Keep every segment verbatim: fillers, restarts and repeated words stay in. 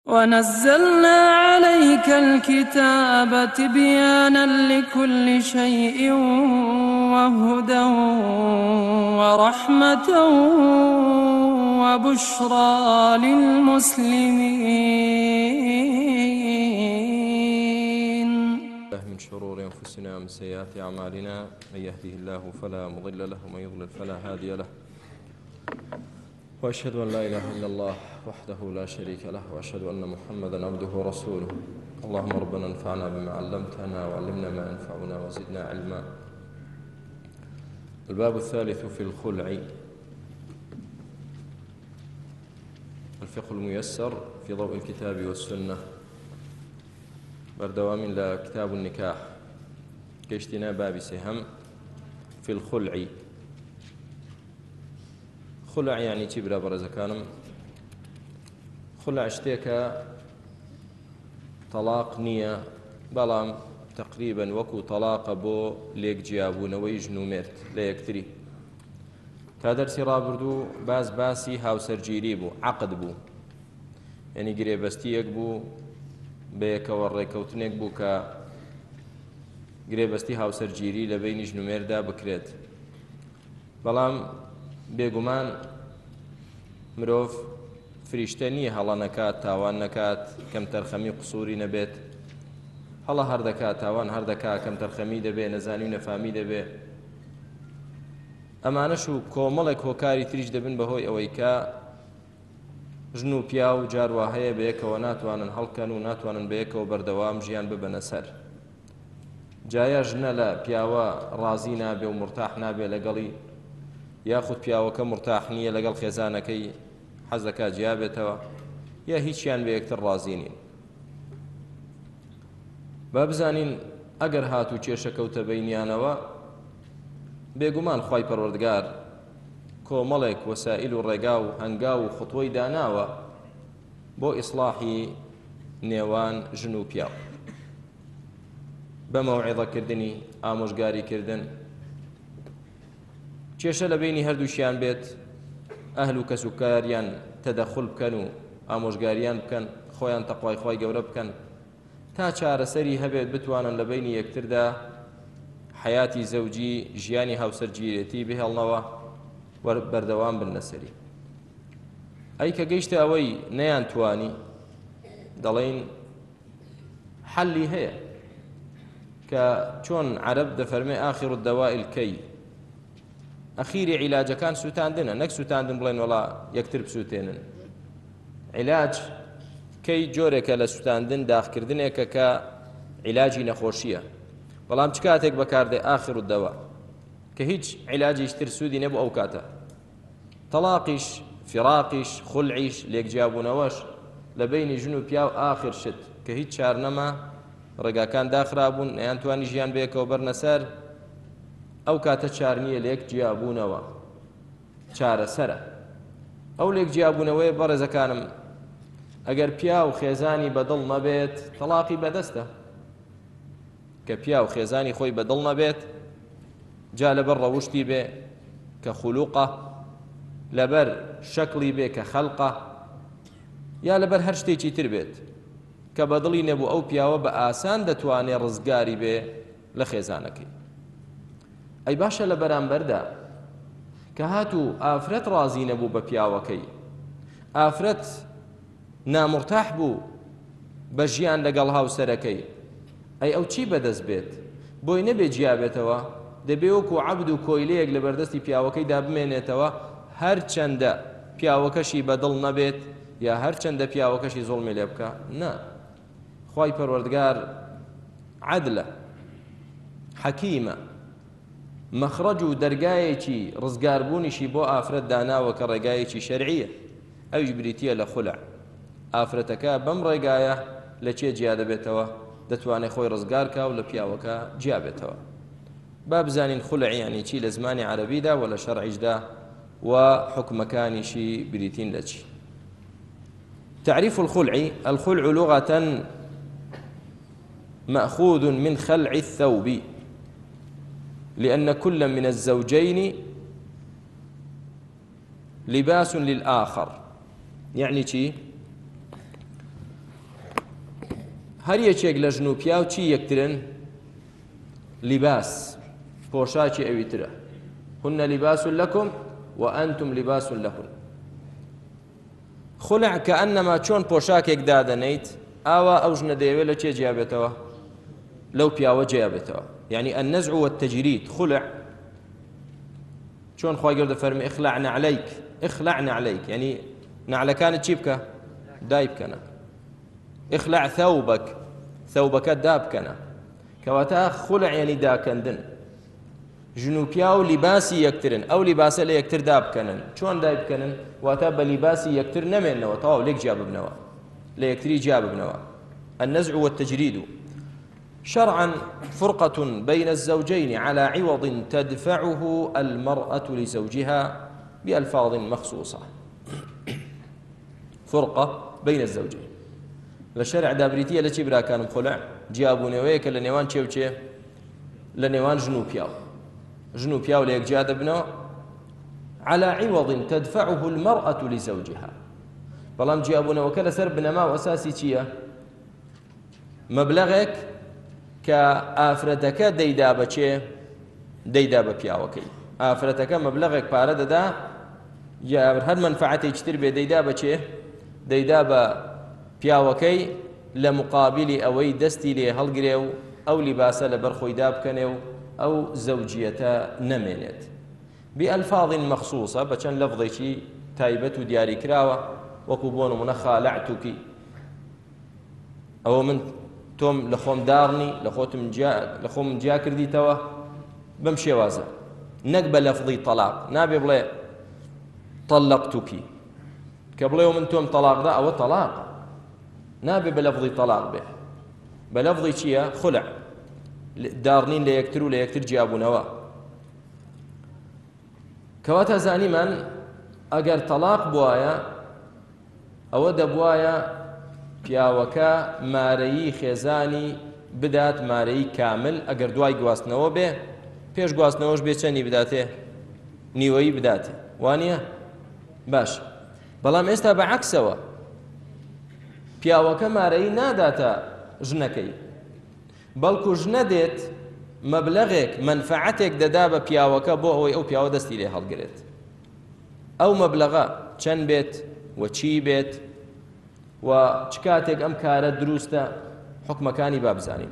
ونزلنا عليك الكتاب تبيانا لكل شيء وهدى ورحمة وبشرى للمسلمين. من شرور أنفسنا ومن سيئات أعمالنا، من يهده الله فلا مضل له ومن يضلل فلا هادي له، وأشهد أن لا إله إلا الله وحده لا شريك له، وأشهد أن محمدا عبده ورسوله. اللهم ربنا انفعنا بما علمتنا وعلمنا ما ينفعنا وزدنا علما. الباب الثالث في الخلع، الفقه الميسر في ضوء الكتاب والسنة. بردوام لا كتاب النكاح كيشتنا باب سهم في الخلع. خلع يعني تبرا برزكانم. خلع اشتيكا طلاق نية بلام تقريبا وكو طلاق بو ليك جيابون ويجنو مرت لا يكتري. تادرسي رابردو باز باسي هاو سرجيري بو عقد بو، يعني قريبستيك بو بەیەکەوە ڕێکەوتنێک بوو کە گرێبەستی هاوسەرگیری لە بەینی ژنومێردا بکرێت. بەڵام بێگومان مرۆڤ فریشتە نییە هەڵە نەکات، تاوان نەکات، کەم تەرخەمی قسووری نەبێت. هەڵە هەر دەکات، تاوان هەر دەکات، کەم تەرخەمی دەبێت، نەزانی و نەفامی دەبێت. ئەمانەش و کۆمەڵێک هۆکاری تریش دەبن بەهۆی ئەوەی کە ژن و پیا و جاروا هەیە بەیەکەوە ناتوانن هەڵکەن و ناتوانن بەیەکەوە بەردەوام ژیان ببەنە سەر. جایە ژنە لە پیاوە ڕازی نابێ و مرتاح نابێ لەگەڵی، یاخود پیاوەکە مرتاح نییە لەگەڵ خێزانەکەی حەز دەکات جیا بێتەوە، یا هیچیان بە یەکتر ڕازی نین. با بزانین ئەگەر هات و کێشەکەوتە بەینیانەوە، بێگومان خوای پەروەردگار کۆمەڵێک وەسائل و ڕێگا و هەنگا و خوتوەی داناوە بۆ ئیسلاحی نێوان ژن و پیاو، بە مەوعیظەکردنی ئامۆژگاریکردن. کێشە لە بینی هەردووشیان بێت، ئەهل و کەسوکاریان تەدەخل بکەن و ئامۆژگاریان بکەن، خۆیان تەقوای خۆی گەورە بکەن، تا چارەسەری هەبێت بتوانن لە بینی یەکتردا حیاتی زەوجی، ژیانی هاوسەرگیرێتی بهێڵنەوە بەردەوام بن لەسەری. ئەی کە گەیشتە ئەوەی نەیانتوانی، دەڵێن حەلی هەیە کە چۆن عەرەب دەفەرمێ ئاخر الدەواء الکەی، ئەخیری عیلاجەکان سوتاندنە، نەک سوتاندن بڵێن وەڵا یەکتر بسووتێنن. عیلاج کەی جۆرێکە لە سوتاندن، داخکردنێکە کە عیلاجی نەخۆشیە، بەڵام چ کاتێک بەکاردێ ئاخر الدەوا کە هیچ عیلاجیش تر سوودی نەبوو ئەو کاتە. تەلاقیش، فراقیش، خولعیش، لێکجیابوونەوەش لە بینی ژن و پیاو ئاخر شت کە هیچ چار نەما، ڕێگاکان داخرابوون، نەیانتوانی ژیان بەیەکەوە بەرنە سەر، ئەو کاتە چار نییە لێک جیابوونەوە چارەسەرە. ئەو لێک جیابوونەوەی بەڕێزەکانم ئەگەر پیا و خێزانی بەدڵ نەبێت، تەلاقی بەدەستە. کە پیا و خێزانی خۆی بەدڵ نەبێت، جا لەبەر ڕەوشتی بێ کە خولوقە، لەبەر شەکڵی بێ کە خەلقە، یا لەبەر هەر شتێکی تر بێت کە بەدڵی نەبوو، ئەو پیاوە بە ئاسان دەتوانێت ڕزگاری بێ لە خێزانەکەی. ئەی باشە لە بەرامبەردا کە هاتوو ئافرەت ڕازی نەبوو بە پیاوەکەی، ئافرەت نامرتاح بوو بە ژیان لەگەڵ هاوسەرەکەی، ئەی ئەو چی بەدەست بێت؟ بۆی نەبێ جیابێتەوە، دەبێ وەکو عەبد و کۆیلەیەک لە بەردەستی پیاوەکەیدا بمێنێتەوە، هەر چەندە پیاوەکەشی بەدڵ نەبێت، یا هەر چەندە پیاوەکەشی زوڵمی لێ بکە. نا، خوای پەروەردگار عەدلە، حەکیمە، مەخرەج و دەرگایەکی ڕزگاربوونیشی بۆ ئافرەت داناوە کە ڕێگایەکی شەرعیە، ئەویش بریتیە لە خولع. ئافرەتەکە بەم ڕێگایە لە چێ جیا دەبێتەوە؟ دەتوانێت خۆی ڕزگار کا و لە پیاوەکە جیا بێتەوە. با بزانین خولع یعنی چی لە زمانی عەرەبیدا و لە شەرعیشدا، و حکمەکانیشی بریتین لە چی. تعريف الخلع: الخلع لغة مأخوذ من خلع الثوب، لأن كل من الزوجين لباس للآخر. يعني چی؟ هەر یەکێک لە ژن و پیا و چی یەکترن؟ لیباس، پۆشاکی ئەوی ترە. هن لیباس لەکم وأنتم لباس لهن. خلع كأنما چۆن پۆشاکێک دادەنیت ئاوا ئەو ژنە دەیەوێت لە چێ جیابێتەوە؟ لەو پیاوە جیابێتەوە. يعني النزع والتجريد خلع چۆن خوا گەورە دەفەرمێ اخلع نعليك اخلع نعليك يعني نعلەکانت چی بکە؟ دای بکەنە. اخلع ثوبك ثوبەکە دا بکەنە. کەواتە خلع يعني داکەندن. ژن و پیا و لیباسی یەکترن، ئەو لیباسە لە یەکتر دا بکەنن. چۆن دای بکەنن؟ واتە بە لیباسی یەکتر نەمێننەوە، تەواو لێک جیا ببنەوە، لە یەکتری جیا ببنەوە. النزع والتجريد شرعا فرقة بين الزوجين على عوض تدفعه المرأة لزوجها بألفاظ مخصوصة. فرقة بين الزوجين لشرع دابريتية لتي برا كانوا خلع جابوني ويك لنيوان چه وچه لنيوان جنو بياو جنو بياو ليك جاد ابنه على عوض تدفعه المرأة لزوجها. بلام جابوني وكلا سر بنما وأساسي چيه مبلغك كآفرتك ديدا بچه ديدا بپیاوکی آفرتك مبلغك پاره ددا یا هر منفعتی چتر به ديدا بچه ديدا بپیاوکی لمقابل اوي دستي له هلگريو او لباسه لبرخوي داب كنيو او زوجيته نمنت بألفاظ مخصوصة بچن لفظي شي تايبت دياري كراوه وكوبون من خالعتك او من توم لخوم دارني لخوتم جا لخوم جا كردي توا بمشي وازا نقبل لفظي طلاق نابي بلا طلقتك كبلا من توم طلاق ذا او طلاق نابي بلفظي طلاق به بلفظي شيا خلع دارنين ليكتروا ليكتر جابوا نوا كواتا زاني من اگر طلاق بوايا او دبوايا پیاوەکە مارەیی خێزانی بدات مارەیی کامل ئەگەر دوای گواستنەوە بێ پێش گواستنەوەش بێ چەندی بداتێ نیوەیی بداتێ وانە باش بەڵام ئێستا بەعەکسەوە پیاوەکە مارەیی ناداتە ژنەکەی بەڵکو ژنە دێت مەبلەغێک منفعەتێک دەدا بە پیاوەکە بۆ ئەوەی ئەو پیاوە دەستی لێ هەڵگرێت ئەو مەبلەغە چەند بێت و چی بێت و چکاتێک ئەم کارە دروستە حکمەکانی بابزانین.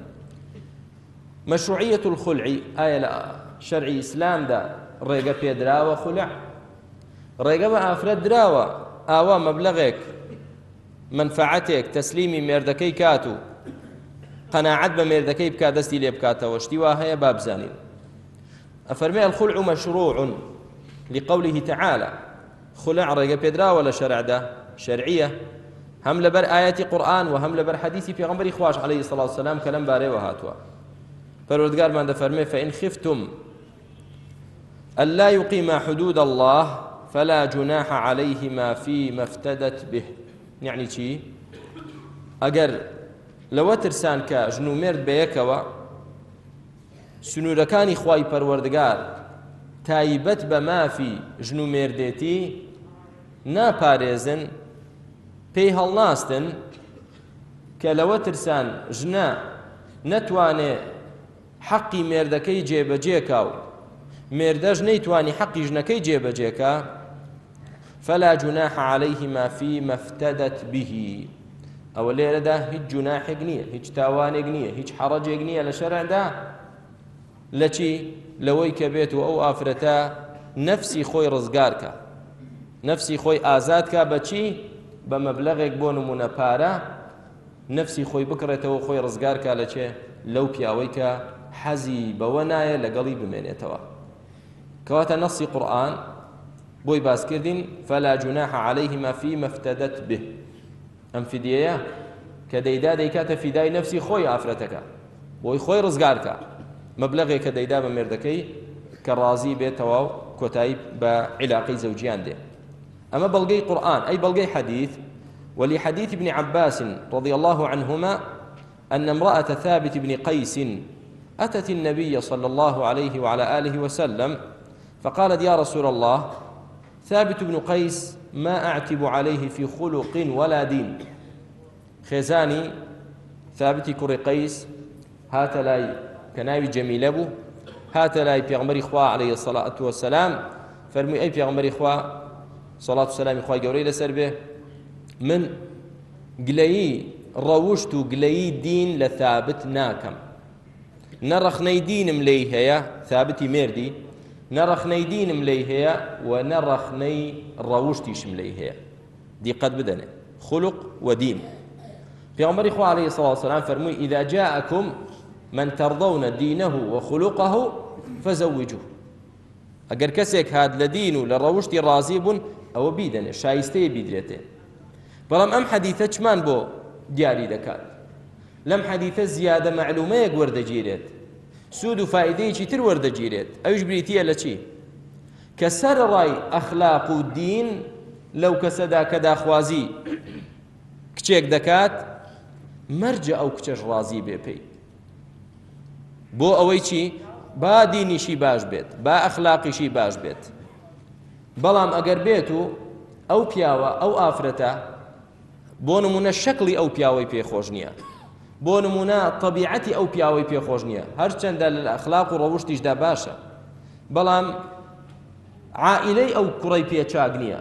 مشروعية الخلع آية لە شەرعی ئیسلامدا ڕێگە پێدراوە خولع ڕێگە بە ئافرەت دراوە ئاوا مەبلەغێک منفعەتێک تەسلیمی مێردەکەی کات و قەناعەت بە مێردەکەی بکات دەستی لێ بکاتەوە شتی وا هەیە بابزانین. ئەفەرمێ الخلع مشروع لقوله تعالى خلع ڕێگە پێدراوە لە شەرعدا شەرعیە هم لبر آيات قرآن وهم لبر حديث في غنبري خواش عليه الصلاة والسلام كلام باري وهاتوا فالوردقار من دفرمي فإن خفتم ألا يقيم حدود الله فلا جناح عليهما فيما افتدت به. يعني شي أجر لو ترسان كجنو مرد بيكوا سنوركاني خواي پروردگار تايبت بما في جنو مردتي نا باريزن پێی هەڵناستن کە لەوە ترسان ژنە نەتوانێ حەقی مێردەکەی جێبەجێکا و مێردەش نەیتوانی حەقی ژنەکەی جێبەجێکا فلا جناح عليهما فيما افتدت به. ئەوە لێرەدا هیچ جوناحێک نییە هیچ تاوانێک نییە هیچ حەڕەجێک نییە لە شەرعدا لە چی لەوەی کە بێت و ئەو ئافرەتە نەفسی خۆی ڕزگارکە نەفسی خۆی ئازادکە بەچی بە مەبلەغێک بۆ نمونە پارە نەفسی خۆی بکڕێتەوە خۆی ڕزگارکە لە چێ لەو پیاوەی کە حەزی بەوە نایە لەگەڵی بمێنێتەوە. کەواتە نەسی قورئان بۆی باسکردین فلا جناح عليهما فيما افتدت به. ئەم فیدیەیە کە دەیدا دەیکاتە فیدای نەفسی خۆی ئافرەتەکە بۆی خۆی ڕزگارکە مەبلەغێک کە دەیدا بە مێردەکەی کە ڕازی بێتەوە و کۆتایی بە عیلاقەی زەوجیان دێ. أما بلغي قرآن أي بلغي حديث ولحديث ابن عباس رضي الله عنهما أن امرأة ثابت بن قيس أتت النبي صلى الله عليه وعلى آله وسلم فقالت يا رسول الله ثابت بن قيس ما أعتب عليه في خلق ولا دين. خزاني ثابتی کوڕی قەیس هاتە لای کە ناوی جەمیلە بوو هاتە لای پێغەمبەری خوا عەلەیهی السەڵاتو وەسەلام فەرمووی ئەی پێغەمبەری خوا سەڵات و سەلامی خوای گەورەی لەسەر بێ من گلەیی ڕەوشت و گلەیی دین لە ثابت ناکەم نەڕەخنەی دینم لێی هەیە ثابتی مێردی نەڕەخنەی دینم لێی هەیە و نەڕەخنەی ڕەوشتیشم لێی هەیە دیقەت بدەنێ خولق و دین پێغەمبەری خوا عەلەیهی السەڵاتو وەسەلام فەرمووی ئیذا جاءکم من ترضون دینه وخلقه فزوجوه ئەگەر کەسێک هات لە دین و لە ڕەوشتی ڕازی بوون ئەوە بیدەنێ شایستەیە بیدرێتێ بەڵام ئەم حەدیثە چمان بۆ دیاری دەکات لەم حەدیثە زیادە مەعلومەیەک وەردەگیرێت سوود و فایدەیەکی تر وەردەگیرێت ئەویش بریتیە لە چی کە سەرڕای ئەخلاق و دین لەو کەسەدا کە داخوازی کچێک دەکات مەرجە ئەو کچەش ڕازی بێ پێی بۆ ئەوەی چی با دینیشی باش بێت با ئەخلاقیشی باش بێت بەڵام ئەگەر بێت و ئەو پیاوە ئەو ئافرەتە بۆ نمونە شەکڵی ئەو پیاوەی پێخۆش نییە بۆ نمونە طەبیعەتی ئەو پیاوەی پێخۆش نییە هەرچەندە لە ئەخلاق و ڕەوشتیشدا باشە بەڵام عائیلەی ئەو کوڕەی پێچاک نییە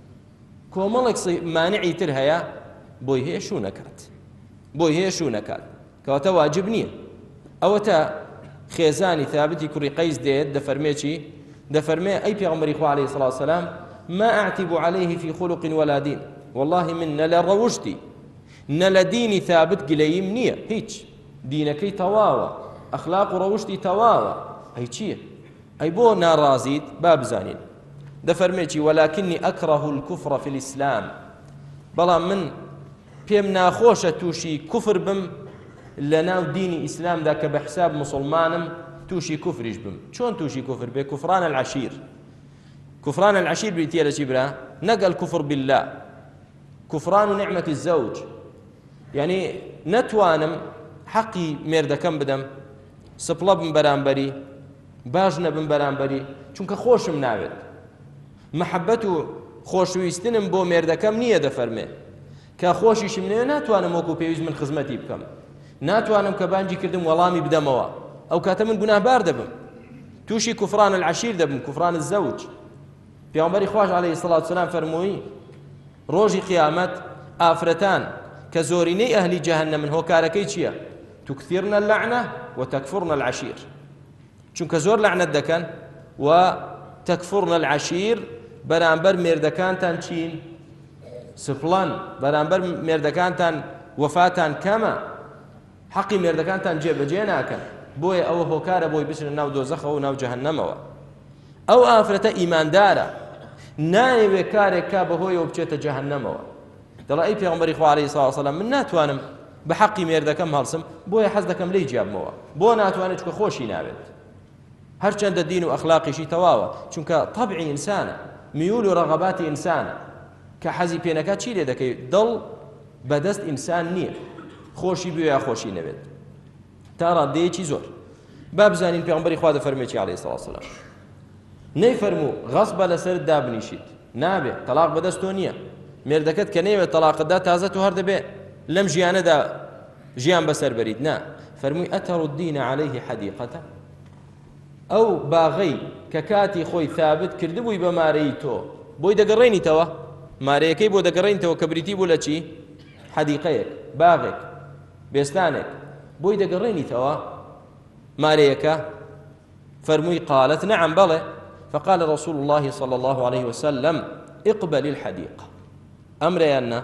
کۆمەڵێک مانعی تر هەیە بۆی هەیە شوو نەکات بۆی هەیە شوو نەکات کەواتە واجب نییە ئەوە تا خێزانی ثابتی کوڕی قەیس دێت دەفەرمێ چی دەفەرمێ ئەی پێغەمبەری خوا عەلەیهی السەڵاتو وەسەلام ما أعتب عليه في خلق ولا دين والله من نەلە ڕەوشتی نەلە دینی ثابت گلەییم نییە هیچ دینەکەی تەواوە ئەخلاق و ڕەوشتی تەواوە ئەی چییە ئەی بۆ ناڕازیت با بزانین دەفەرمێ چی ولكني أكره الكفر في الإسلام بەڵام من پێم ناخۆشە تووشی کوفر بم لە ناو دینی ئیسلامدا کە بە حساب مسلمانم تووشی کوفریش بم چۆن تووشی کوفر بێ کوفران العشیر كفران العشير بيتي على جبرا نقل كفر بالله كفران نعمة الزوج يعني نتوانم حقي ميردا كم بدم سبلب من برامبري باجنا بن برامبري چونك خوش مناوت محبته خوش ويستنم بو ميردا كم نية دفرمي كخوشي شمني ناتوانم وكو بيوز من خدمتي بكم ناتوانم كبانجي كردم ولامي بدموا او كاتمن گناه بار دبم توشي كفران العشير دبم كفران الزوج پێغەمبەری خواش عەلەیهی السەڵاتو وەسەلام فەرمووی ڕۆژی قیامەت ئافرەتان کە زۆرینەی ئەهلی جەهەنەمن هۆکارەکەی چییە تکثرن اللعنە وتەکفرن العشیر چونکە زۆر لعنەت دەکەن و تەکفرن العشیر بەرامبەر مێردەکانتان چین سپڵەن بەرامبەر مێردەکانتان وەفاتان کەمە حەقی مێردەکانتان جێبەجێ ناکەن بۆیە ئەوە هۆکارە بۆی بچنە ناو دۆزەخەوە و ناو جەهەنەمەوە ئەو ئافرەتە ئیماندارە نایەوێ کارێک کا بەهۆیەوە بچێتە جەهەنەمەوە دەڵێ ئەی پێغەمبەری خوا عەلەیهی السەڵاتو وەسەلام من ناتوانم بە حەقی مێردەکەم هەڵسم بۆیە حەز دەکەم لێی جیابمەوە بۆ ناتوانێت چکە خۆشی ناوێت هەرچەندە دین و ئەخلاقیشی تەواوە چونکە طەبعی ئینسانە میول و ڕەغەباتی ئینسانە کە حەزی پێ نەکات چی لێ دەکەی دڵ بەدەست ئینسان نییە خۆشی بوێ یا خۆشی نەوێت تا ڕادەیەکی زۆر با بزانین پێغەمبەری خوا دەفەرمێ چی عەلەیهی السەڵاتو وەسەلام نەیفەرموو غەسبە لەسەر دابنیشیت نابێ تەلاق بەدەست تۆ نییە مێردەکەت کە نەیوێت تەلاقتدا تازە تۆ هەر دەبێ لەم ژیانەدا ژیان بەسەر بەریت نا فەرمووی ئەتەڕ الدینە عەلەیهی حەدیقەتە ئەو باغەی کە کاتی خۆی ثابت کردبووی بە مارەی تۆ بۆی دەگەڕێنیتەوە مارەیەکەی بۆ دەگەڕێنیتەوە کە بریتی بوو لە چی حەدیقەیەک باغێک بێستانێک بۆی دەگەڕێنیتەوە مارەیەکە فرمي قالت نعم بلى فقال رسول الله صلى الله عليه وسلم اقبل الحديقة أمر أن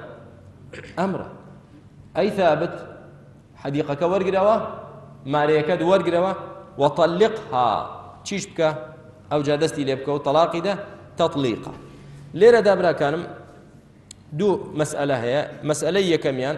أمر أي ثابت حديقة كورقروا ماريكا دورقروا وطلقها تشيشبك أو جادستي ليبك وطلاقي ده تطليقة ليرة دابرا كانم دو مسألة هي مسألة كميان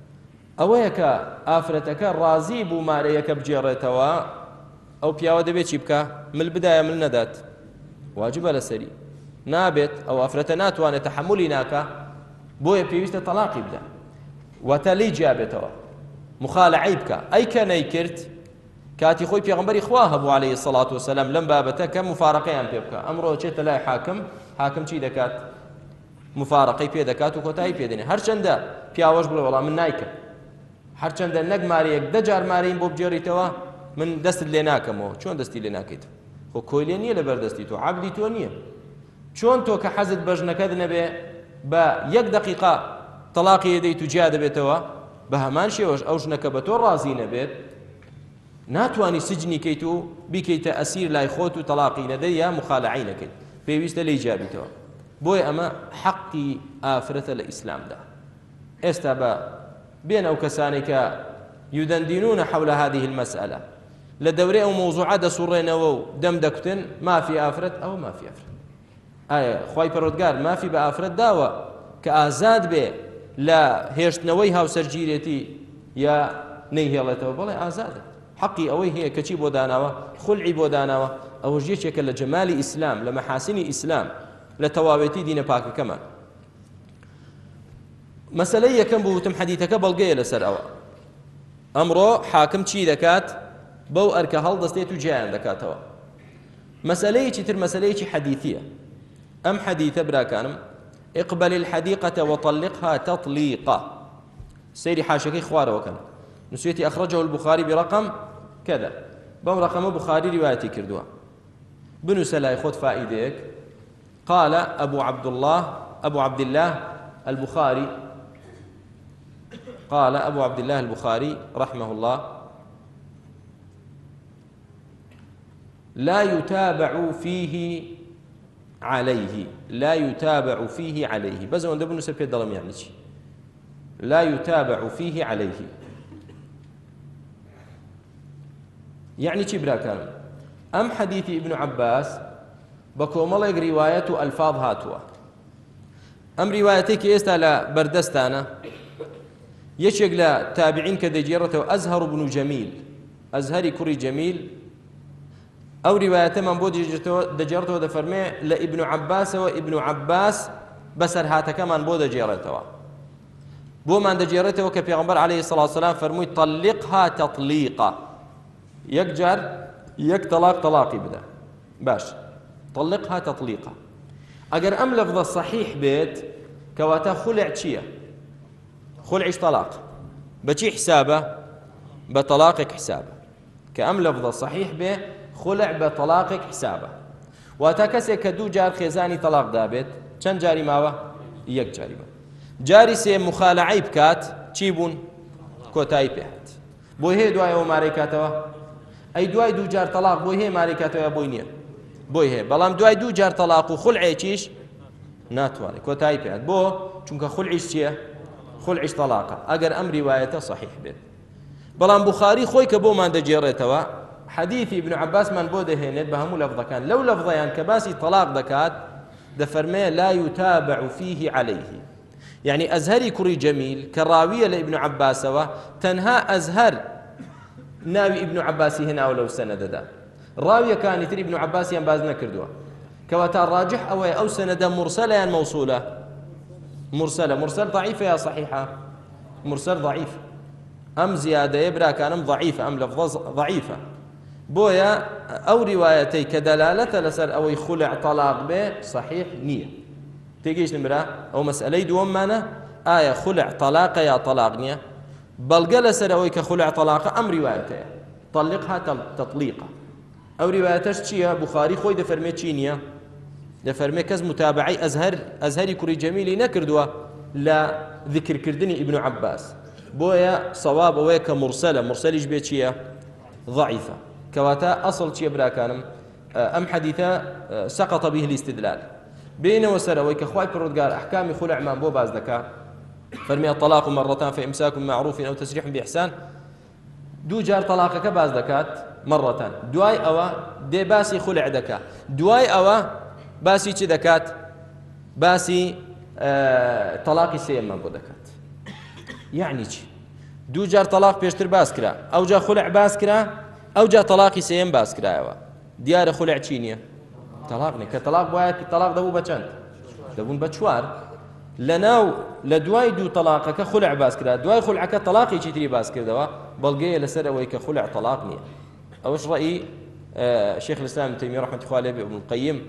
أويك آفرتك رازي بو ماريك بجيرتوا أو بياوة دبيتشي بكا من البداية من ندات واجب لسري نابت أو أفرتنات وأنا تحملي ناكا بويا بيوست طلاقي بدا وتلي جابتوا مخال عيبك أي كان يكرت كاتي خوي بيغمبري خواه أبو عليه الصلاة والسلام لم بابتك مفارقين بيبكا أمره شيء تلاقي حاكم حاكم شي دكات مفارقي بيدكات وكوتاي بيدني هرشندا بياوش بلا والله من نايكا هەرچەندە نەک مارەیەک دە جار مارەیم بۆ بجێڕیتەوە من دەستت لێ ناکەمەوە. چۆن دەستی لێ ناکەیت؟ خۆ کۆی لێ نییە لەبەردەستی تۆ، عەبدی تۆ نییە. چۆن تۆ کە حەزت بە ژنەکەت نەبێ بە یەک دەقیقا تەلاقی دەیت و جیا دەبێتەوە، بە هەمان شێوەش ئەو ژنەکە بە تۆ ڕازی نەبێت ناتوانی سجنی کەیت و بیکەیتە ئەسیر لای خۆت و تەلاقی نەدەی یا مخالعی نەکەیت، پێویستە لێی جابیتەوە. بۆیە ئەمە حەقی ئافرەتە لە ئیسلامدا. ئێستا بە بێن ئەو کەسانی کە یودەندینونە حول هذه المسألة لە دەورەی ئەو مەوزوعە دەسوڕێنەوە و دەم دەکوتن مافی ئافرەت ئەو مافی ئافرەت. ئایا خوای پەروەردگار مافی بە ئافرەت داوە کە ئازاد بێ لە هێشتنەوەی هاوسەرگیرێتی یا نەیهێڵێتەوە؟ بەڵێ ئازادە. حەقی ئەوەی هەیە کەچی بۆ داناوە، خولعی بۆ داناوە. ئەوەش یەکێکە لە جەمالی ئیسلام، لە مەحاسینی ئیسلام، لە تەواوێتی دینە پاکەکەمان. مەسەلەی یەکەم بوو وتم حەدیثەکە بەڵگەیە لەسەر ئەوە. ئەمڕۆ حاکم چی دەکات؟ بەو ئەرکە هەڵدەستێت و جیایان دەکاتەوە. مەسەلەیەکی تر مەسەلەیەکی حەدیثیە. ئەم حەدیثە براکانم اقبل الحديقة وطلقها تطليقا. سيري حاشكي خوارەوە کەن. نسويتي أخرجه البخاري برقم كذا، بەم رقم بخاري روايتي كردوها. بنووسە لای خۆت فائدەیەک. قال أبو عبد الله أبو عبد الله البخاري قال أبو عبد الله البخاري رحمه الله: لا يتابع فيه عليه لا يتابع فيه عليه. بس أنا دبنا سبيل دلم يعني شيء لا يتابع فيه عليه يعني شي براكان. أم حديث ابن عباس بكوملك رواية ألفاظ هاتوا. أم روايتك يستالا بردستانا يشيق لا تابعين كدجيرته أزهر بن جميل، أزهري كري جميل. أو رواية من بود دجيرته دفرمي لابن عباس وابن عباس بسر هاتا كمان بود دجيرته بو من دجيرته كبيغمبر عليه الصلاة والسلام فرمي طلقها تطليقا. يكجر يك طلاق طلاقي بدا باش طلقها تطليقا. أجر أم لفظ الصحيح بيت كواتا خلع تشيه خلعش طلاق بشي حسابه بطلاقك حسابه كأم لفظ الصحيح به خلع بطلاقك حسابه. واتكسي كدو جار خيزاني طلاق دابت چند جاري ماوه؟ يك جاري ما جاري سي مخالعي بكات چيبون كوتاي بيهات بو هي دواي او ماريكاتوا اي دواي دو جار طلاق بو هي ماريكاتوا بو نيه بو هي بلام دواي دو جار طلاق وخلعي چيش ناتواني كوتاي بيهات بو چونك خلعيش چيه؟ خلعش طلاقه. اگر ام روايته صحيح بيت بلان بخاري خوي كبو ما دجيرتوا حديث ابن عباس من بوده هينت بهمو لفظه كان لو لفظيان يعني كباسي طلاق دكات دفرمي لا يتابع فيه عليه. يعني أزهري كري جميل كراوية لابن عباس تنهى أزهر ناوي ابن عباس هنا ولو سند دا راوية كان يتري ابن عباس ينباز نكردوا كواتا الراجح أو أو سند مرسلة يعني موصولة مرسلة مرسل ضعيفة يا صحيحة مرسل ضعيف أم زيادة يبرا كان ضعيفة أم لفظ ضعيفة بويا أو روايتي كدلالة لسر أو خلع طلاق به صحيح نية تيجيش نمرة أو مسألة دوم معنا آية خلع طلاق يا طلاق نية بل لسر أو كخلع طلاق أم روايتي طلقها تطليقة أو روايتش شيء بخاري خوي دفرمي تشينيا دفرمي كز متابعي أزهر أزهري كري جميلي نكردوا لا ذكر كردني ابن عباس بويا صواب ويك مرسلة مرسل يجبي شيء ضعيفة كواتا أصل شيء برا كانم أم حديثة سقط به الاستدلال بين وسر ويك أخوي برودقار أحكام خلع من بو باز دكا فرمي الطلاق مرتان فإمساك معروف أو تسريح بإحسان دو جار طلاقك باز دكات مرتان دواي أوا دي باسي خلع دكا دواي أوا باسي چه دكات باسي آه طلاقي سيم من بو دكات يعني چه دو جار طلاق بيشتر باس كرا أو جا خلع باس كرا أو جا طلاقي سيم باس كرايوا ديار خلع چينيا طلاقني كطلاق بوايا طلاق دبو بچند دبون بچوار لناو لدواي دو طلاقك خلع باس كرا دواي خلعك طلاقي چيتري باس كردوا بلغي لسر اويك خلع طلاقني اوش رأي آه شيخ الإسلام ابن تيمية رحمة الله عليه ابن القيم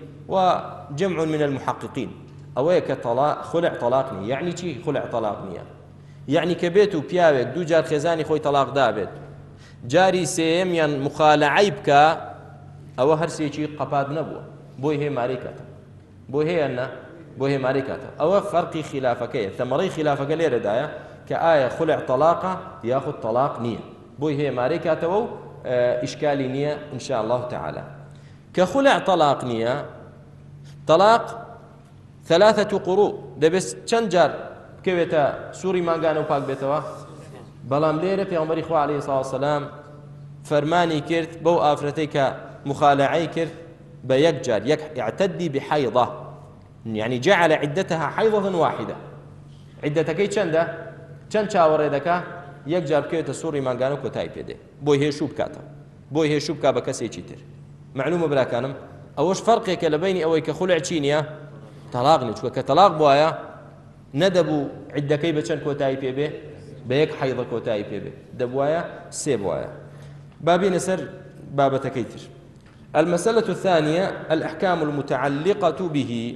وجمع من المحققين اويك طلاق خلع طلاقني يعني چي خلع طلاقني یعنی کە بێت و پیاوێک دوو جار خێزانی خۆی تەلاقدا بێت جاری سێیەمیان مخالعەی بکە ئەوە هەرسێکی قەپات نەبووە بۆی هێمارەی کاتە بۆی هەیە نە بۆ هێمارەی کاتە ئەوە فەرقی خلافەکەیە تەمەڕەی خلافەکە لێرەدایە کە ئایا خولع تەلاقە یاخود تەلاق نییە بۆی هێمارەی کاتەوە و ئیشکالی نییە إن شاء الله تعالى کە خولع تەلاق نییە تەلاق ثلاثة قروء دەبێت چەند جار بکەوێتە سووری مانگانە و پاک بێتەوە بەڵام لێرە پێغەمبەری خوا عەلەیهی سڵاو وسەلام فەرمانی کرد بەو ئافرەتەی کە مخالعەی کرد بە یەک جار یەک اعتدی بحەیضە يعني جعل عدتها حيضة واحدة عدتكي چەندە چەند چاوەڕێ دەکا یەک جار بکەوێتە سووری مانگانە و کۆتایی پێدێ بۆی هێشوو بکاتە بۆی هێشوو بکا بە کەسێکی تر معلومە براکانم ئەوەش فەرقێکە لە بینی ئەوەی کە خولع چی نییە تەلاق نیە چونکە کە تەلاق بووایە نەدەبوو عیدەکەی بە چەند کۆتایی پێبێ بە یەک حەیضە کۆتایی پێبێ دەبوایە سێ بوایە با بینە سەر بابەتەکەی تر المسألة الثانية الأحكام المتعلقة به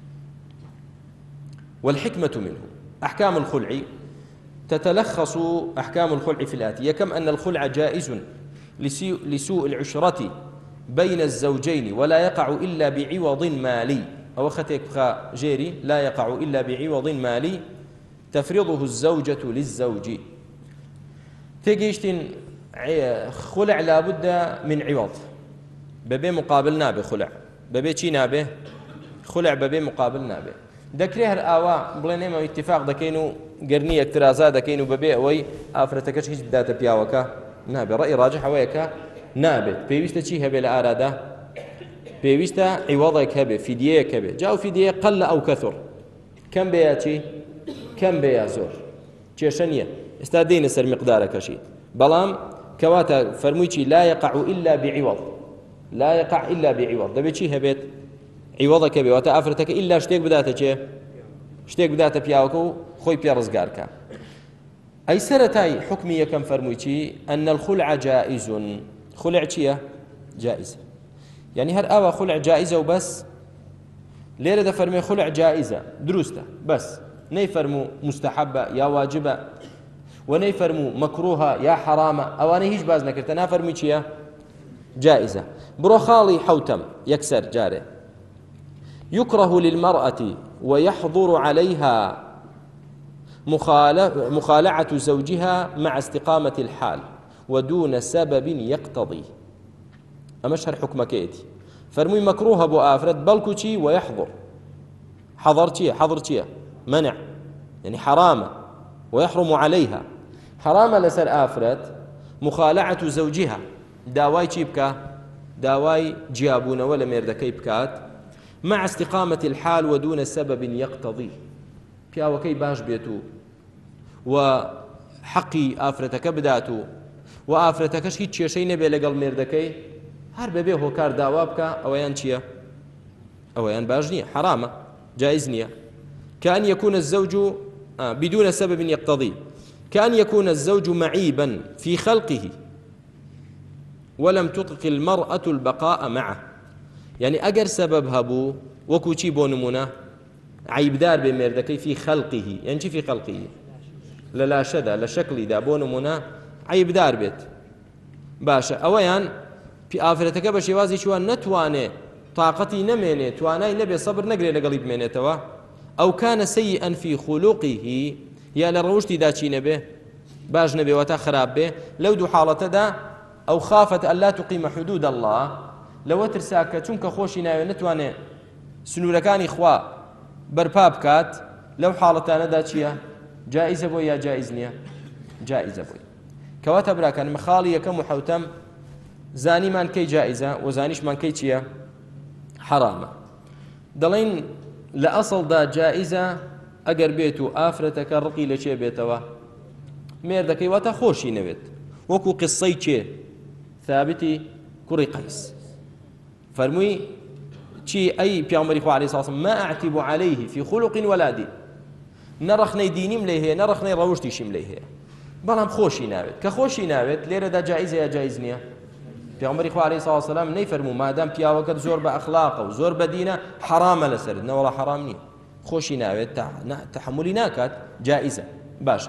والحكمة منه أحكام الخلع تتلخص أحكام الخلع في الآتي كم أن الخلع جائز لسوء العشرة بين الزوجين ولا يقع إلا بعوض مالي أو ختك جيري لا يقع إلا بعوض مالي تفرضه الزوجة للزوج تيجيشتين خلع لابد من عوض ببي مقابل نابه خلع ببي چی نابه خلع ببي مقابل نابه دەکرێ هەر ئاوا بڵێن ئێمە ئیتیفاق دەکەین و گەرنی یەکترازا دەکەین و بەبێ ئەوەی ئافرەتەکەش هیچ بداتە پیاوەکە نابێت ڕەئی ڕاجح ئەوەیە کە نابێت پێویستە چی هەبێ لە ئارادا پێویستە عیوەڵێک هەبێ فیدیەیەک هەبێ جا و فیدیە قەل ئەو کەثر کەم بێ چی کەم بێ یا زۆر کێشە نییە ئێستا دێنە سەر میقدارەکەشی بەڵام کەواتە فەرمووی چی لا يقع إلا بعوض لا يقع إلا بعوض دەبێت چی هەبێت عیوەڵەکە بێ واتە ئافرەتەکە ئیلا شتێک بداتە چێ شتێک بداتە پیاوەکە و خۆی پێ ڕزگارکە ئەی سەرەتای حکمی یەکەم فەرمووی چی أن الخلع جائز خلع چییە جائز يعني هەر ئاوا خلع جائزە و بەس لێرە دەفەرمێ خلع جائزە دروستە بەس نەیفەرموو مستحبە یا واجبە و نەیفەرموو مەکروهە یا حرامە ئەوانەی هیچ باز نەکردە نافەرمووی چییە جائزة بڕۆ خاڵی حەوتەم یەکسەر جارێ يكره للمرأة ويحظر عليها مخالعة زوجها مع استقامة الحال ودون سبب يقتضي أمشهر حكم كيتي فرمي مكروه أبو آفرت بلكوشي ويحظر حظرتيه حظرتيه منع يعني حرام ويحرم عليها حرام لسر آفرت مخالعة زوجها داواي تشيبكا داواي جيابون ولا ميردكي بكات مع استقامة الحال ودون سبب يقتضي پیاوەکەی باش بێت و و حەقی ئافرەتەکە بدات و و ئافرەتەکەش هیچ کێشەی نەبێ لەگەڵ مێردەکەی هەر بەبێ هۆکار داوا بکە ئەوەیان چییە ئەوەیان باش نییە حرامە جائز نییە كأن يكون الزوج بدون سبب يقتضي كأن يكون الزوج معيبا في خلقه ولم تطق المرأة البقاء معه يعني أجر سبب هبو وكوشي بونمونا عيبدار بمردكي في خلقه يعني في خلقه لا لا شدا لا شكل دا بونمونا عيبدار بيت باشا أويان في آفرتك بشي وازي شوان نتواني طاقتي نميني تواناي نبي صبر نقري لقليب مينيتوا أو كان سيئا في خلقه يا لروشتي داتشي نبي باش نبي وتا خراب به لو دو حالته دا أو خافت أن لا تقيم حدود الله لو ترساك چونك خوشي ناوي نتواني سنوركاني خوا برپا بکات لو حالتانە دا چییە جائزە بۆ یا جائز نییە جائزە بۆی کەواتە براکان مخاڵی یەکەم و حەوتەم زانیمان کەی جائزە و زانیشمان کەی چییە حرامە دەڵێن لە ئەسڵدا جائزە ئەگەر بێت و ئافرەتەکە ڕقی لە چێ بێتەوە مێردەکەی واتە خۆشی نەوێت وەکو قسەی چێ ثابتی کوڕی قەیس فەرمووی شيء أي بيامري خو عليه الصلاة والسلام ما أعتب عليه في خلق ولا دين نرخني ديني مليه نرخني روشتي شي مليه بلام خوشي ناوت كخوشي ناوت ليرة دا جائزة يا جائز نية بيامري خو عليه الصلاة والسلام نيفرمو ما دام بياوكر زور بأخلاقه وزور بدينه حرام لسرد نورا حرام نية خوشي ناوت تحملي ناكات جائزة باشا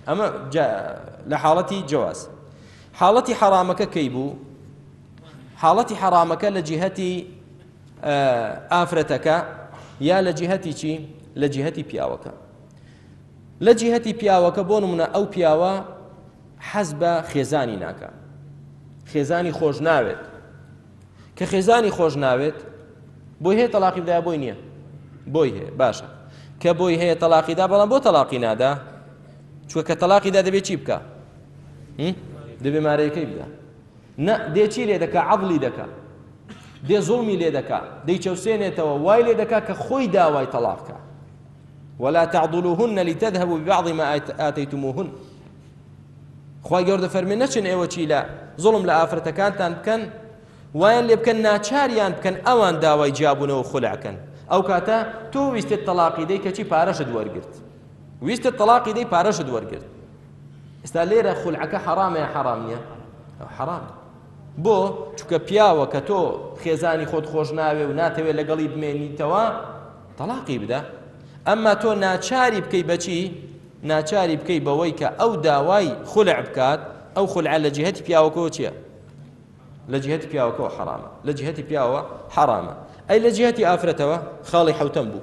ئەمە لە حاڵەتی جواز. حاڵەتی حرامەکە کەی بوو؟ حاڵەتی حرامەکە لە جیهەتی ئافرەتەکە یا لە جیهەتی چی؟ لە جیهەتی پیاوەکە. لە جیهەتی پیاوەکە بۆ نمونە ئەو پیاوە حەز بە خێزانی ناکە، خێزانی خۆش ناوێت، کە خێزانی خۆش ناوێت بۆی هەیە تەلاقی بدایە بۆی نییە، بۆی هەیە باشە کە بۆی هەیە تەلاقیدا، بەڵام بۆ تەلاقی نادا؟ چووە کە تەلاقیدا دەبێت چی بکە؟ دەبێ مارەیەکەی بدە. نە دێ چی لێ دەکا؟ عەضڵی دەکا، دێ زوڵمی لێ دەکا، دەی چەوسێنێتەوە، وای لێ دەکا کە خۆی داوای تەلاقکە. ولا تعضلوهن لتذهبوا ببعض ما آتيتموهن. خوای گەورە فەرمێ نەچن ئێوە چی لە زوڵم لە ئافرەتەکانتان بکەن، وایان لێ بکەن ناچاریان بکەن ئەوان داوای جیابوونەوە خولعکەن. ئەو کاتە تۆ ویستت تەلاقی دەی کەچی پارەشت وەرگرت، ویستت تەلاقی دەی پارەشت وەرگرت. ئێستا لێرە خولعەکە حرامە یا حرام نییە؟ حرام. بۆ چونکە پیاوە کە تۆ خێزانی خۆت خۆش ناوێ و ناتەوێت لەگەڵی بمێنیتەوە تەلاقی بدە. ئەمما تۆ ناچاری بکەی بەچی؟ ناچاری بکەی بەوەی کە ئەو داوای خولع بکات. ئەو خولعە لە جیهەتی پیاوەکەوە چییە؟ لە جیهەتی پیاوەکەوە حرامە، لە جیهەتی پیاوە حرامە. ئەی لە جیهەتی ئافرەتەوە خاڵی حەوتەم بوو،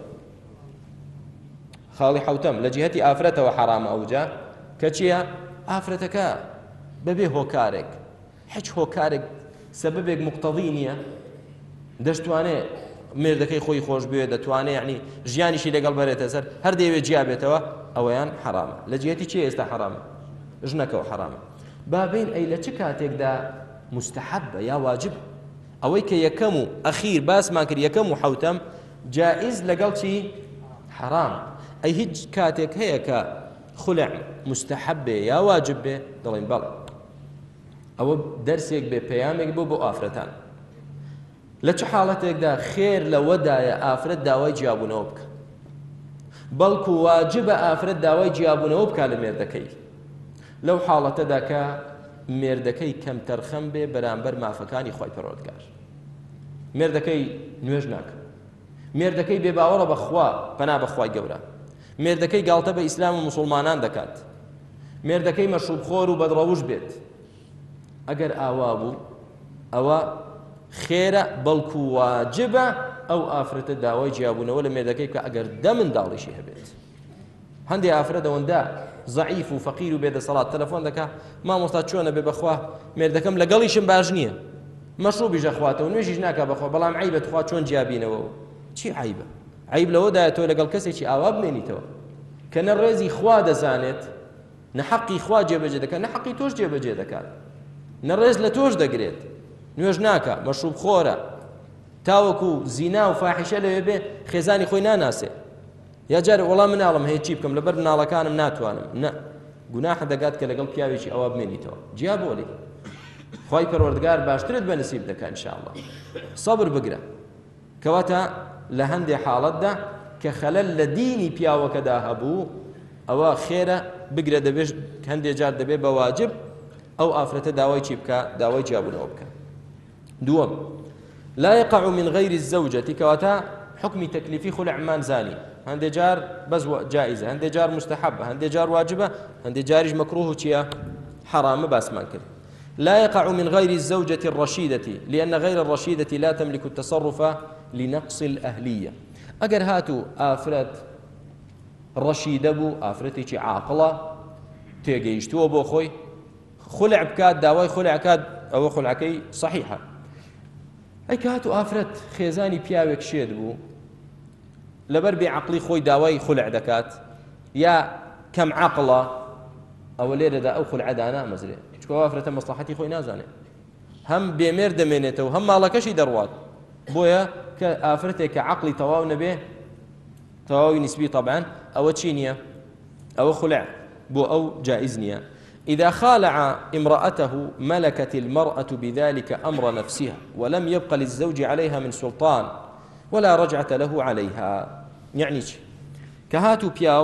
خاڵی حەوتەم لە جیهەتی ئافرەتەوە حرامە ئەوجا کە چییە؟ ئافرەتەکە بەبێ هۆکارێک، هیچ هۆکارێک سەبەبێک مقتەضی نییە، دەشتوانێ مێردەکەی خۆی خۆش بوێ، دەتوانێت یعنی ژیانیشی لەگەڵ بەرێتە سەر، هەر دەیەوێت جیابێتەوە، ئەوەیان حرامە. لە جیهەتی چی ئێستا حرامە؟ ژنەکەەوە حرامە. بابین ئەی لە چ کاتێکدا مستحبە یا واجب؟ ئەوەی کە یەکەم و ئەخیر باسمان کرد یەکەم و حەوتەم جائز لەگەڵ چی؟ حرام. ئەی هیچ کاتێک هەیە کە خولع مستحب بێ یا واجب بێ دەڵێن بەڵێ. ئەوە دەرسێک بێ، پەیامێک بۆ بۆ ئافرەتان. لە چه حاڵەتێکدا خێر لەوەدایە ئافرەت داوای جیابوونەوە بکە، بەڵکو واجبە ئافرەت داوای جیابوونەوە بکە لە مێردەکەی. لەو حاڵەتەدا کە مێردەکەی کەم تەرخەم بێ بەرامبەر مافەکانی خوای پەروەردگار. مێردەکەی نوێژ ناکە، مێردەکەی بێباوەڕە بەخوا، پەنا بەخوای گەورە، مێردەکەی گاڵتە بە ئیسلام و مسلمانان دەکات، مێردەکەی مەشروبخۆر و بەدڕەوش بێت. ئەگەر ئاوا بوو ئەوە خێرە، بەڵکو واجبە ئەو ئافرەتە داوای جیابوونەوە لە مێردەکەی کە ئەگەر دە منداڵیشی هەبێت. هەندێک ئافرەت ئەوەندە ضعیف و فەقیر و بێدەسەڵات تەلەفۆن دەکا، مامۆستا چۆنە بێ بەخوا مێردەکەم لەگەڵیشم باش نییە، مەشروبیش ئەخواتەوە، نوێژیش ناکا بەخوا، بەڵام عیبەت خوا چۆن جیابینەوە. چی عیبە؟ عیب لەوەدایە تۆ لەگەڵ کەسێکی ئاوا بمێنیتەوە کە نە ڕێزی خوا دەزانێت، نە حەقی خوا جێبەجێ دەکات، نە حەقی تۆش جێبەجێ دەکات، نە ڕێز لە تۆش دەگرێت، نوێژ ناکە، مەشروب خۆرە، تاوەکو زینا و فاحیشە لەوێ بێ خێزانی خۆی ناناسێ. یا جارێ وەڵام مناڵم هەیە چی بکەم لەبەر مناڵەکانم ناتوانم. نە، گوناحە دەگات کە لەگەڵ پیاوێکی ئەوە بمێنیتەوە. جیا بۆلی خوای پەروەردگار باشترت بەنسیب دەکات ئینشاءالله. سەبر بگرە، کەواتە لە هەندێک حاڵەتدا کە خەلەل لە دینی پیاوەکەدا هەبوو ئەوە خێرە بگرە، دەبێت هەندێک جار دەبێت بە واجب ئەو ئافرەتە داوای چی بکە؟ داوای جیابوونەوە بکە. دووەم، لا يقع من غير الزوجة، كواتا حكمي تكليفي خلع زاني. هندي جار بس جائزة، هندي جار مستحبة، هندي جار واجبة، هندي جارج مكروه وشيا حرام بس ما كده. لا يقع من غير الزوجة الرشيدة، لأن غير الرشيدة لا تملك التصرف لنقص الأهلية. أجر هاتو آفرت رشيدة بو آفرتي عاقلة تيجيشتو بو خوي خلع بكاد داوي خلع كاد أو خلعكي صحيحة. ئەی کە هاتو ئافرەت خێزانی پیاوێک شێت بوو لەبەر بێ عەقڵی خۆی داوای خولع دەکات یا کەم عەقڵە، ئەوە لێرەدا ئەو خولعەدا نامەزرێ، چونکە ئەو ئافرەتە مەسلەحەتی خۆی نازانێت، هەم بێمێر دەمێنێتەوە هەم ماڵەکەشی دەڕوات. بۆیە کە ئافرەتێک کە عەقڵی تەواو نەبێ، تەواوی نسبی طبعاً، ئەوە چی نییە؟ ئەوە خولع بۆ ئەو جائز نییە. إذا خالع امرأته ملكت المرأة بذلك أمر نفسها ولم يبق للزوج عليها من سلطان ولا رجعة له عليها. يعني كهاتو بياو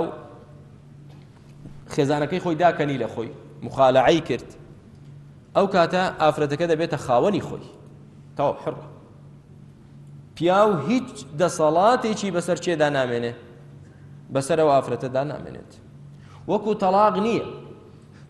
خزانكي خوي داكني لخوي مخالعي كرت أو كاتا آفرتك دا بيت خاوني خوي تواب حر بياو هيج دا صلاتي چي بسر چي دا نامنه بسر و آفرت دا نامنت وكو طلاق نية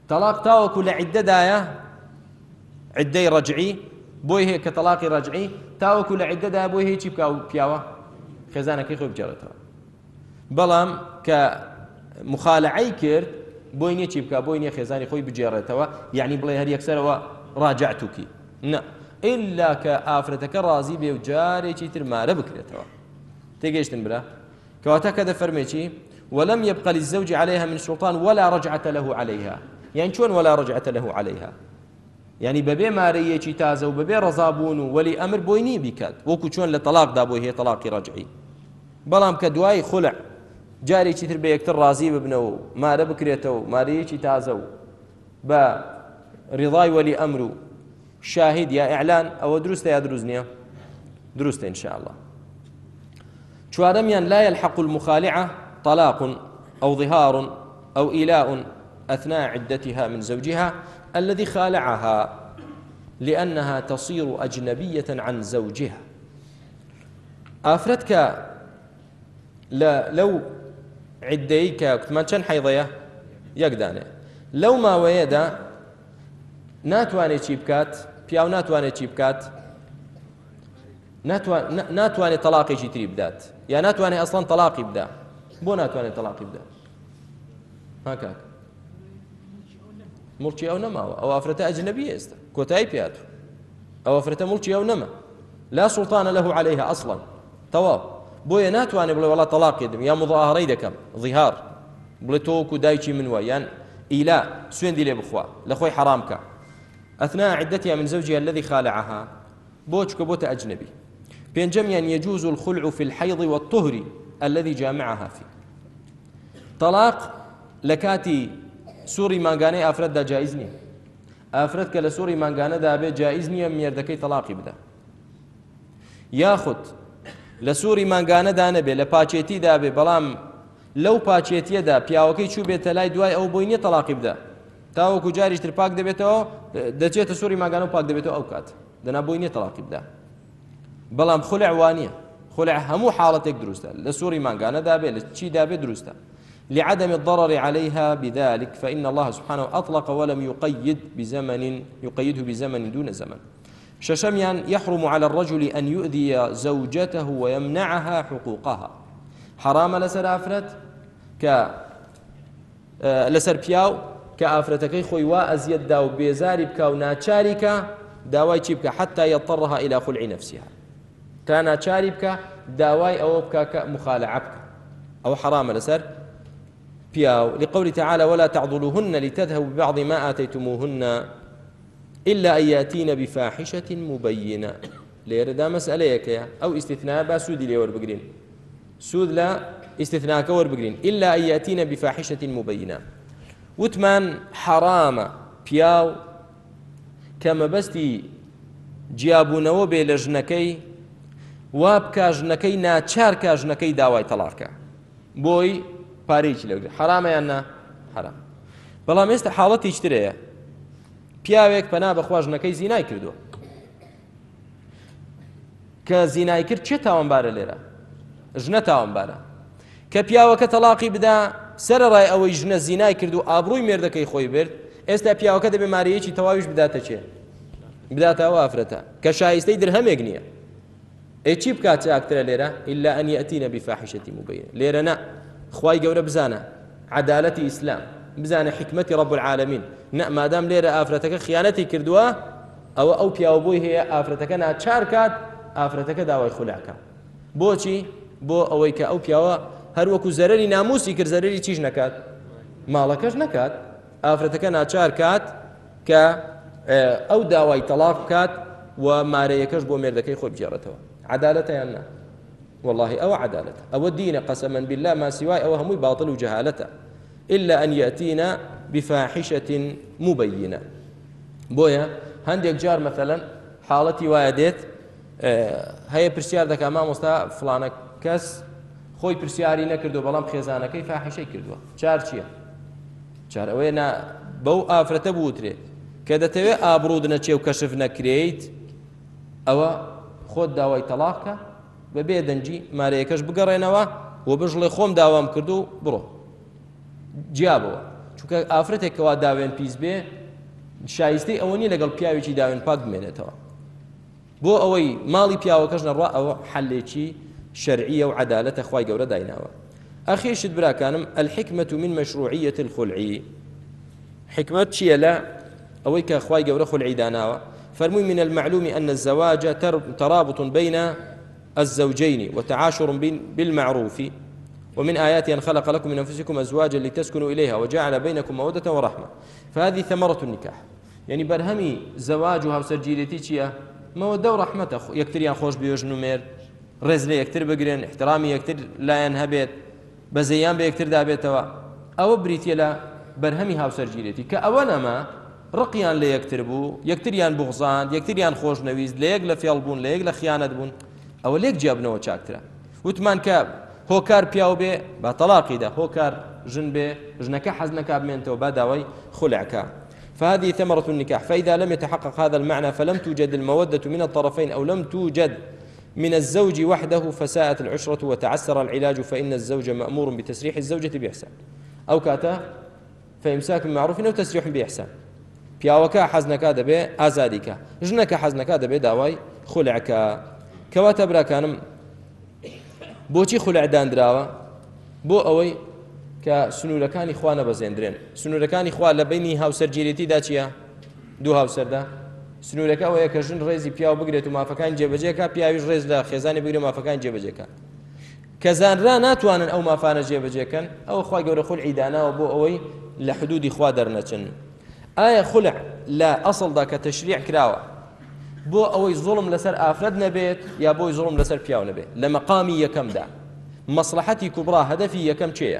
تەلاق تاوەکو لە عیددەدایە عیددەی ڕەجعی بۆی هەیە کە تەلاقی ڕەجعی تاوەکو لە عیددەدایە بۆی هەیە چی بکە و پیاوە خێزانەکەی خۆی بجێڕێتەوە بەڵام کە مخالعەی کرد بۆی نییە چی بکە بۆی نییە خێزانی خۆی بجێڕێتەوە یعنی بڵێ هەر یەکسەرەوە ڕاجعتوکی نه إلا كآفرتك راضي بيو جاري تر مارە بکرێتەوە تێگەیشتن برا کەواتە کە دەفەرمێکی ولم يبقى للزوج عليها من سلطان ولا رجعة له عليها يعني شون ولا رجعة له عليها يعني ببي مارەیەکی تازە و ببێ ڕەزابوون و وەلی ئەمر بۆی نی بیکات وەکو چۆن لە تەلاقدا بۆی هەیە تەلاقی ڕەجعی بەڵام کە دوای خولع جارێکی تر بە یەکتر ڕازی ببنەوە و مارە بکرێتەوە و مارەیەکی تازە و بە ڕیضای وەلی ئەمر و شاهد يا إعلان أو دروست يا دروزنيا دروست إن شاء الله شوارميان لا يلحق المخالعة طلاق أو ظهار أو إيلاء أثناء عدتها من زوجها الذي خالعها لأنها تصير أجنبية عن زوجها أفردك لا لو عديك ما كان حيضية يقدانه لو ما ويدا ناتواني تشيبكات پیاو ناتوانێت چی بکات ناتوانێت تەلاقێکی تری بدات یا ناتوانێت ئەسڵەن تەلاقی بدا بۆ ناتوانێت تەلاقی بدا ها کاک مڵکی ئەو نەماوە ئەو ئافرەتە ئەجنەبی ئێستا کۆتایی پێهاتوو ئەو ئافرەتە مڵکی ئەو نەما لا سوڵتانە لەه عەلەیها ئەسڵەن تەواو بۆیە ناتوانێت بڵێ وەڵا تەلاقی دەم یا مضاهەرەی دەکەم ظیهار بڵێ تۆ وەکو دایکی من وە یان ئیلا سوێندی لێ بخوا لە خۆی حەرام کە أثناء عدتها من زوجها الذي خالعها بوتشك بوت أجنبي بينجميا يجوز الخلع في الحيض والطهر الذي جامعها فيه طلاق لكاتي سوري مانغاني أفرد دا جائزني أفرد كلا سوري مانغانا دا بي جائزني ميردكي طلاقي بدا ياخد لسوري مانغانا دا نبي لباچيتي دا بي بلام لو باچيتي دا بياوكي چو بيتلاي دواي أو بويني طلاقي بدا تاوەکو جاریشتر پاک دەبێتەوە دەچێتە سووری ماگانە و پاک دەبێتەوە ئەو کات دەنابووی نییە تەلاقی بدا بەڵام خولع وانییە خولع هەموو حاڵەتێک دروستە لە سووری ماگانەدا بێت لە چیدا بێت دروستە لعدم الضرر عليها بذلك فإن الله سبحانه أطلق ولم يقيد بزمن يقيده بزمن دون زمن ششميان يحرم على الرجل أن يؤذي زوجته ويمنعها حقوقها حرام لسر أفرت ك لسر بياو كأفرتكي خوي وأزيد داو بيزاري بكا وناتشاري بكا داواي بكا حتى يضطرها إلى خلع نفسها كان ناتشاري بكا داواي أو بكا مخالعة بكا أو حرام لسر بياو لقول تعالى ولا تعضلوهن لتذهبوا ببعض ما آتيتموهن إلا أن يأتين بفاحشة مبينة ليردا مسألة يكيا أو استثناء با سود لي وربقرين سود لا استثناء كور بقرين إلا أن يأتين بفاحشة مبينة وتمان حرام بياو كما بستي جيابونەوە بێ لە ژنەکەی وا بکە ژنەکەی ناچار کە ژنەکەی داوای تەلاقکە بۆی پارەیەکی لەوێ حرامە یان نا حرام بەڵام ئێستا حاڵەتی ترەیە پیاوێک پەنا بەخوا ژنەکەی زینای کردووە کە زینای کرد چێ تاوانبارە لێرە ژنە تاوانبارە کە پیاوەکە تەلاقی بدا سەرەڕای ئەوەی ژنە زینای کرد و ئابڕووی مێردەکەی خۆی برد ئێستا پیاوەکە دەبێ مارەیەکی تەواویش بداتە چێ بداتەوە ئافرەتە کە شایستەی درهەمێک نییە ئێ چی بکات چاکترە لێرە إلا أن يأتين بفاحشة مبينة لێرە نا خوای گەورە بزانە عەدالەتی ئیسلام بزانە حکمەتی رب العالمین نا مادام لێرە ئافرەتەکە خیانەتی کردووە ئەوە ئەو پیاوە بۆی هەیە ئافرەتەکە ناچار کات ئافرەتەکە داوای خولعکە بۆچی بۆ ئەوەی کە ئەو پیاوە هەر وەکو زەرەری ناموسی کرد زەرەری چیش نەکات ماڵەکەش نەکات ئافرەتەکە ناچار کات کە ئەو داوای تەلاق بکات و مارەیەکەش بۆ مێردەکەی خۆی بجێڕێتەوە عەدالەتە یان نا والله أو عدالة أو الدين قسما بالله ما سواي أو هم باطل وجهالته إلا أن يأتينا بفاحشة مبينة بويا هنديك جار مثلا حالتي واديت اه هي برسيار ذاك أمام مستا فلانك كاس خوي برسياري نكردو بلام خيزانة كيف فاحشة كردو جار شيا جار وينا بو آفرة بوتري كذا تبي أبرودنا شيء وكشفنا كريت أو خود داوي طلاقه بەبێ دەنجی مارەیەکەش بگەڕێنەوە و بژڵێ خۆم داوام کردو بڕۆ جیابەوە چونکە ئافرەتێک کەوا داوێن پیس بێ شایستەی ئەوە نیە لەگەڵ پیاوێکی داوێن پاک بمێنێتەوە بۆ ئەوەی ماڵی پیاوەکەش نەڕوا ئەوە حەلێکی شەرعیە و عەدالەتە خوای گەورە دایناوە. ئەخیرشت براکانم الحکمة من مشروعية الخلع حکمت چییە لە ئەوەی کە خوای گەورە خولعی داناوە فەرمووی من المعلوم أن الزواج ترابط بين الزوجين وتعاشر بالمعروف ومن آياته أن خلق لكم من أنفسكم أزواجا لتسكنوا إليها وجعل بينكم مودة ورحمة فهذه ثمرة النكاح يعني برهمي زواجها وسرجيلتي چيا مودة ورحمة يكتريان خوش بيوجن نمير رزلي يكتر بقرين احترامي يكتر لا ينهبت بزيان بيكتر دابتوا أو بريتي لا برهمي هاو سرجيلتي كأولا ما رقيان لە یەکتر بوو یەکتریان بغزاند یەکتریان خۆش نەویست لە یەک لە فێڵ بوون لە یەک لە خیانەت بوون ئەوە لێک جیابنەوە چاکترە وتمان کە هۆکار پیاو بێ با تەلاقیدا هۆکار ژن بێ ژنەکە حەز نەکا بمێنێتەوە با داوای خولعکە فهذه ثمرة النكاح فإذا لم يتحقق هذا المعنى فلم توجد المودة من الطرفين أو لم توجد من الزوج وحده فساءت العشرة وتعسر العلاج فإن الزوج مأمور بتسريح الزوجة بإحسان أو كاتا فإمساك بمعروف أو تسريح بإحسان پیاوەکە حەز نەکا دەبێ ئازادیکە ژنەکە حەز نەکا دەبێ داوای خولعکە کەواتە براکانم بۆچی خولع دانراوە بۆ ئەوەی کە سنوورەکانی خوا نەبەزێندرێن سنوورەکانی خوا لە بینی هاوسەرگیرێتیدا چییە دوو هاوسەردا سنوورەکە ئەوەیە کە ژن ڕێزی پیاو بگرێت و مافەکانی جێبەجێکە پیاویش ڕێز لە خێزانی بگرێت مافەکانی جێبەجێکە کە زانرا ناتوانن ئەو مافانە جێبەجێکەن ئەو خوای گەورە خولعی داناوە بۆ ئەوەی لە حدودی خوا دەرنەچن آية خلع لا أصل ذاك تشريع كراوة بو أوي ظلم لسر آفرد نبيت يا بوي ظلم لسر بياو نبيت لمقامي يكم دا مصلحتي كبرى هدفي يكم شيء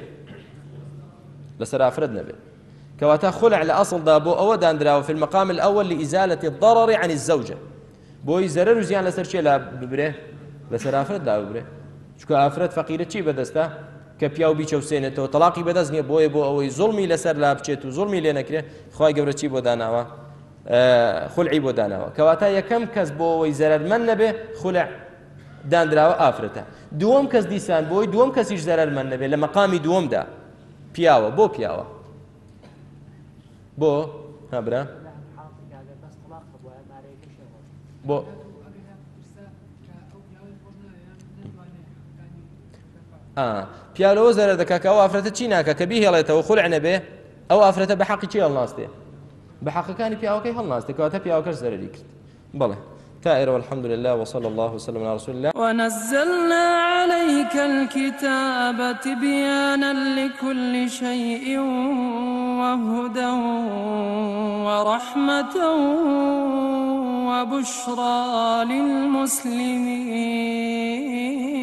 لسر آفرد نبيت كواتا خلع لأصل ذا بو أو داندراو في المقام الأول لإزالة الضرر عن الزوجة بو يزرر زيان لسر شيء لا ببره لسر آفرد لا ببره شو كآفرد فقيرة شيء بدسته کە پیاو بیچەوسێنێتەوە تەلاقی بەدەست نییە بۆیە بۆ ئەوەی زوڵمی لەسەر لا بچێت و زوڵمی لێ نەکرێت خوای گەورە چی بۆ داناوە خولعی بۆ داناوە کەواتە یەکەم کەس بۆ ئەوەی زەرەرمەند نەبێ خولع دانراوە ئافرەتە دووەم کەس دیسان بۆی دووەم کەسیش زەرەرمەند نەبێ لە مەقامی دووەمدا پیاوە بۆ پیاوە بۆ هەبرا بۆ آه پیاوەوە زەرەر دەکا کە ئەو ئافرەتە چی ناکە کە بیهێڵێتەوە خولع نەبێ ئەو ئافرەتە بە حەقی چی هەڵناستێ بە حەقەکانی پیاوەکەی هەڵناستێ کەواتە پیاوەکەش زەرەری کرد بەڵێ تائر والحمد لله وصلى الله وسلم على رسول الله ونزلنا عليك الكتاب تبيانا لكل شيء وهدى ورحمة وبشرى للمسلمين